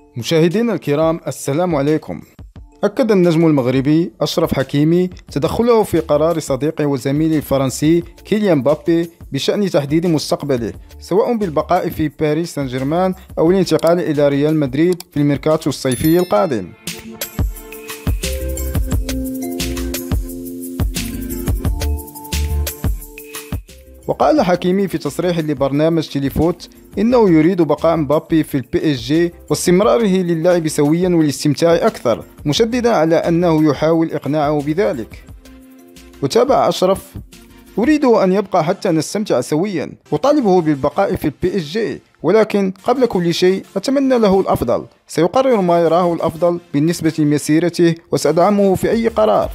مشاهدينا الكرام، السلام عليكم. أكد النجم المغربي أشرف حكيمي تدخله في قرار صديقه وزميله الفرنسي كيليان مبابي بشأن تحديد مستقبله، سواء بالبقاء في باريس سان جيرمان أو الانتقال إلى ريال مدريد في الميركاتو الصيفي القادم. وقال حكيمي في تصريح لبرنامج تيليفوت إنه يريد بقاء مبابي في البي اس جي واستمراره للعب سويا والاستمتاع أكثر، مشددا على أنه يحاول إقناعه بذلك. وتابع أشرف: أريد أن يبقى حتى نستمتع سويا، أطالبه بالبقاء في البي اس جي، ولكن قبل كل شيء أتمنى له الأفضل، سيقرر ما يراه الأفضل بالنسبة لمسيرته وسأدعمه في أي قرار.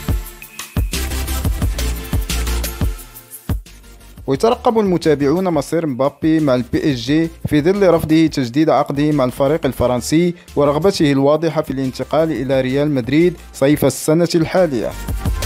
ويترقب المتابعون مصير مبابي مع البي اس جي في ظل رفضه تجديد عقده مع الفريق الفرنسي ورغبته الواضحة في الانتقال إلى ريال مدريد صيف السنة الحالية.